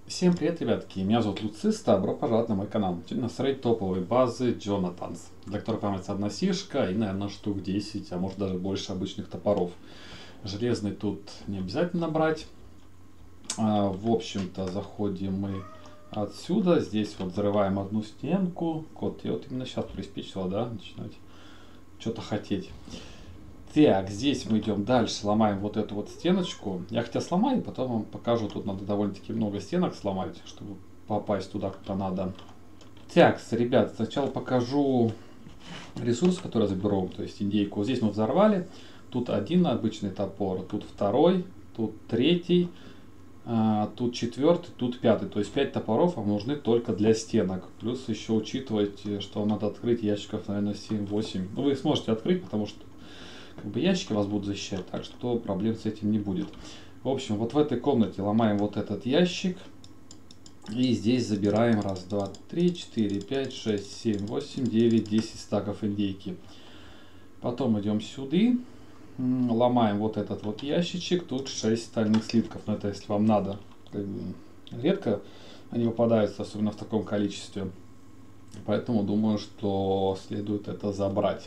Всем привет, ребятки! Меня зовут Луцис, добро пожаловать на мой канал. Сегодня настроить топовые базы Джонатанс, для которых понадобится одна сишка и, наверное, штук 10, а может даже больше обычных топоров. Железный тут не обязательно брать. В общем-то, заходим мы отсюда. Здесь вот взрываем одну стенку. Кот, я вот именно сейчас приспичило, да, начинать что-то хотеть. Так, здесь мы идем дальше, ломаем вот эту вот стеночку. Я хотя сломаю, потом вам покажу. Тут надо довольно-таки много стенок сломать, чтобы попасть туда, куда надо. Так, ребят, сначала покажу ресурс, который заберу, то есть индейку. Вот здесь мы взорвали. Тут один обычный топор, тут второй, тут третий, тут четвертый, тут пятый. То есть 5 топоров вам нужны только для стенок. Плюс еще учитывайте, что вам надо открыть ящиков, наверное, 7-8. Ну, вы сможете открыть, потому что ящики вас будут защищать, так что проблем с этим не будет. В общем, вот в этой комнате ломаем вот этот ящик. И здесь забираем 1, 2, 3, 4, 5, 6, 7, 8, 9, 10 стаков индейки. Потом идем сюда. Ломаем вот этот вот ящичек. Тут 6 стальных слитков. Но это если вам надо. Редко они попадаются, особенно в таком количестве. Поэтому думаю, что следует это забрать.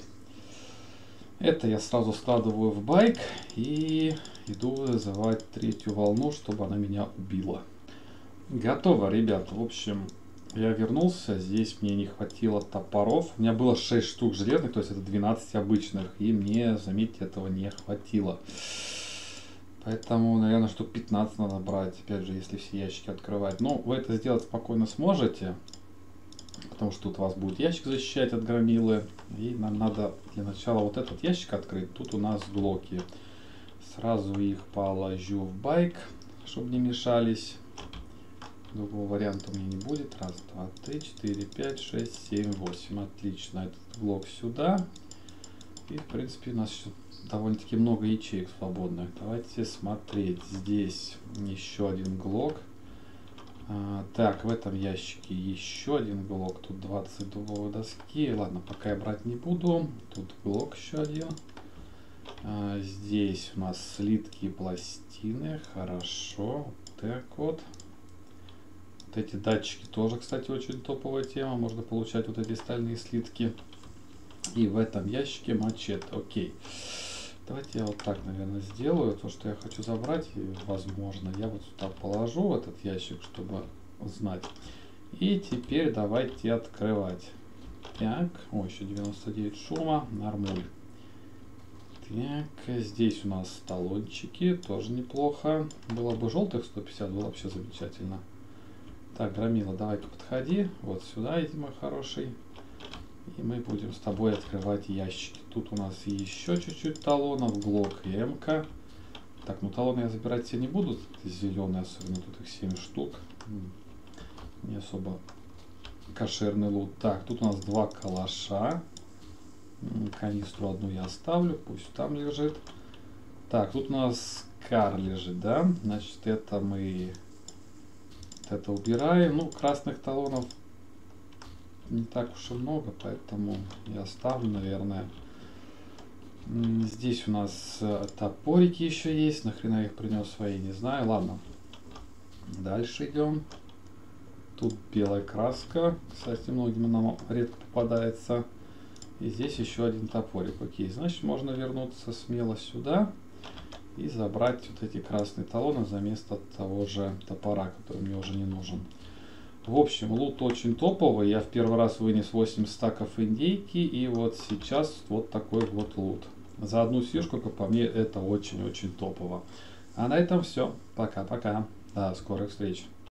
Это я сразу складываю в байк и иду вызывать третью волну, чтобы она меня убила. Готово, ребят. В общем, я вернулся. Здесь мне не хватило топоров. У меня было 6 штук железных, то есть это 12 обычных. И мне, заметьте, этого не хватило. Поэтому, наверное, штук 15 надо брать. Опять же, если все ящики открывать. Но вы это сделать спокойно сможете. Потому что тут вас будет ящик защищать от громилы. И нам надо для начала вот этот ящик открыть. Тут у нас блоки. Сразу их положу в байк, чтобы не мешались. Другого варианта у меня не будет. 1, 2, 3, 4, 5, 6, 7, 8. Отлично. Этот блок сюда. И в принципе у нас еще довольно-таки много ячеек свободных. Давайте смотреть. Здесь еще один блок. Так, в этом ящике еще один блок. Тут 20 дубовой доски. Ладно, пока я брать не буду. Тут блок еще один. Здесь у нас слитки и пластины. Хорошо. Так вот. Вот эти датчики тоже, кстати, очень топовая тема. Можно получать вот эти стальные слитки. И в этом ящике мачете. Окей. Давайте я вот так, наверное, сделаю. То, что я хочу забрать, и, возможно, я вот сюда положу в этот ящик, чтобы знать. И теперь давайте открывать. Так, о, еще 99 шума, нормуль. Так, здесь у нас талончики, тоже неплохо. Было бы желтых 150, было вообще замечательно. Так, Громила, давай-ка подходи. Вот сюда иди, мой хороший. И мы будем с тобой открывать ящики. Тут у нас еще чуть-чуть талонов, глок и МК. Так, ну талоны я забирать все не буду. Зеленые, особенно тут их 7 штук. Не особо кошерный лут. Так, тут у нас 2 калаша. Канистру одну я оставлю, пусть там лежит. Так, тут у нас кар лежит, да? Значит, это мы это убираем. Ну, красных талонов не так уж и много, поэтому я оставлю, наверное. Здесь у нас топорики еще есть. Нахрена я их принес свои, не знаю. Ладно. Дальше идем. Тут белая краска. Кстати, многим нам редко попадается. И здесь еще один топорик. Окей, значит, можно вернуться смело сюда и забрать вот эти красные талоны за место того же топора, который мне уже не нужен. В общем, лут очень топовый. Я в первый раз вынес 8 стаков индейки. И вот сейчас вот такой вот лут. За одну сишку, как по мне, это очень-очень топово. А на этом все. Пока-пока. До скорых встреч.